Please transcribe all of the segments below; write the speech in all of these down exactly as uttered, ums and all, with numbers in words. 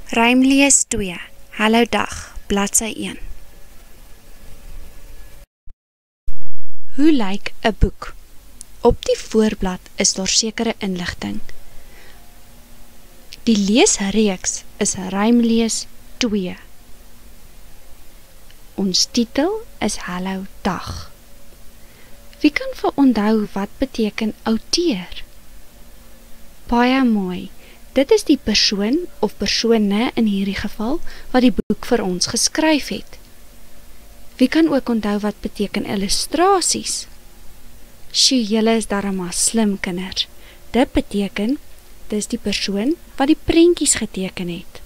Rymlees twee, Hallo dag, bladsy een. Hoe lyk 'n boek? Op die voorblad is daar sekere inligting. Die leesreeks is Rymlees twee. Ons titel is Hallo dag. Wie kan vir onthou wat beteken outeur? Baie mooi. Dit is die persoon of persone in hierdie geval wat die boek vir ons geskryf het. Wie kan ook onthou wat beteken illustrasies? Sjoe, julle is darem maar slim kinders. Dit beteken, dis die persoon wat die prentjies geteken het.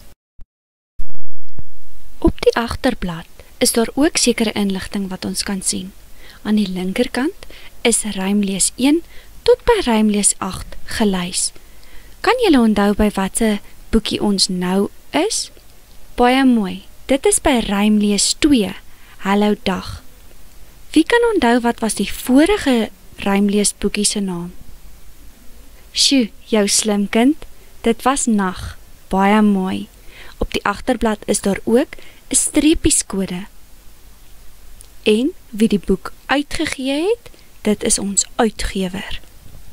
Op die agterblad is daar ook sekere inligting wat ons kan sien. Aan die linkerkant is Rymlees een tot by Rymlees agt gelys. Kan julle onthou by watter boekie ons nou is? Baie mooi, dit is by Rymlees twee, Hallo dag. Wie kan onthou wat was die vorige Rymlees boekie se naam? Sjoe, jou slim kind, dit was Nag. Baie mooi. Op die agterblad is daar ook 'n streepieskode. En wie die boek uitgegee het, dit is ons uitgewer.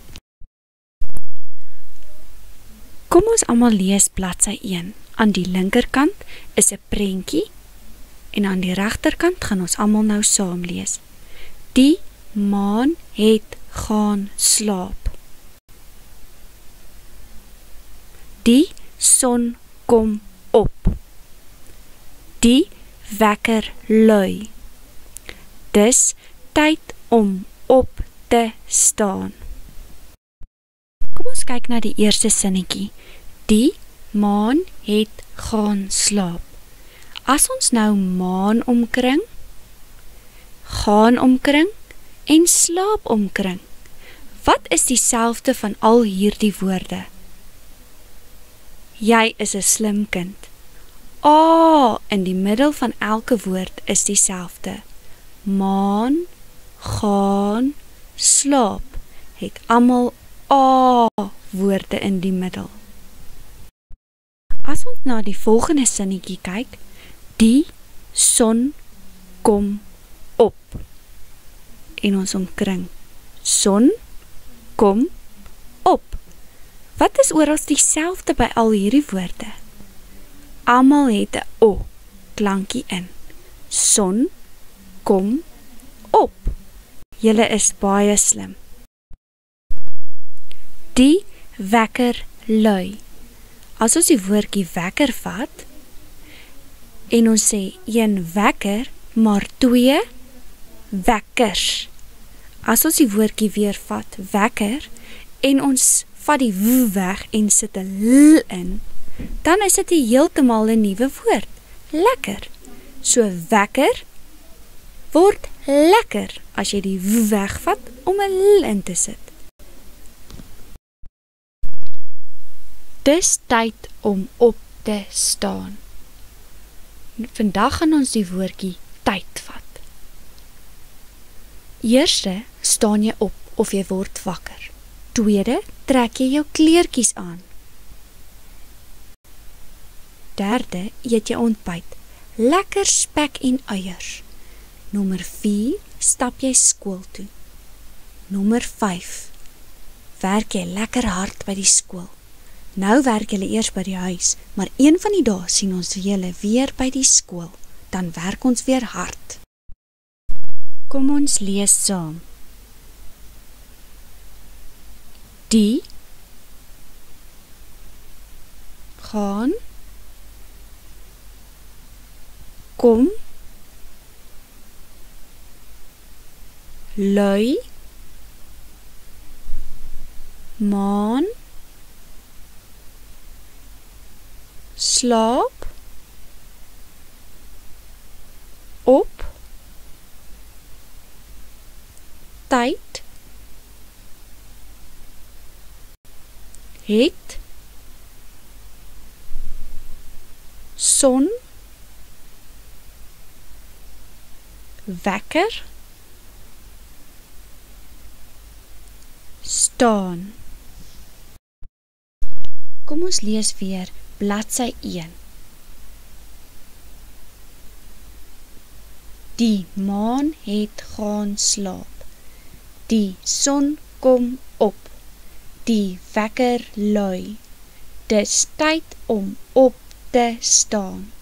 Kom ons almal lees bladsy een. Aan die linkerkant is 'n prentjie en aan die regterkant gaan ons almal nou saam lees. Die maan het gaan slaap. Die son kom op. Die wekker lui. Dis tyd om op te staan. Kom ons kyk na die eerste sinnetjie. Die maan het gaan slaap. As ons nou maan omkring, gaan omkring en slaap omkring, wat is dieselfde van al hierdie woorde? Jy is 'n slim kind. A in die middel van elke woord is dieselfde. Maan, gaan, slaap, het almal A woorde in die middel. As ons na die volgende sinnetjie kyk, die son kom op. En ons omkring. Son kom op. Wat is oral dieselfde by al hierdie woorde? Almal het 'n O klankie in. Son kom op. Julle is baie slim. Die wekker lui. As ons die woordjie wekker vat en ons sê een wekker, maar twee wekkers. As ons die woordjie weer vat, wekker, en ons vat die w weg en sit 'n l in, dan is dit heeltemal 'n nuwe woord. Lekker. So wekker word lekker as jy die w wegvat om 'n l in te sit. Dis tyd om op te staan. Vandag gaan ons die woordjie tyd vat. Eerste, staan jy op of jy word wakker. Tweede, trek jy jou kleertjies aan. Derde, eet jy ontbyt. Lekker spek en eiers. Nommer vier, stap jy skool toe. Nommer vyf, werk jy lekker hard by die skool. Nou werk julle eers by die huis, maar een van die dae sien ons julle weer by die skool. Dan werk ons weer hard. Kom ons lees saam. Die gaan kom lui maan slaap op tyd het son wekker staan. Kom ons lees weer bladsy een. Die maan het gaan slaap. Die son kom op. Die wekker lui. Dis tyd om op te staan.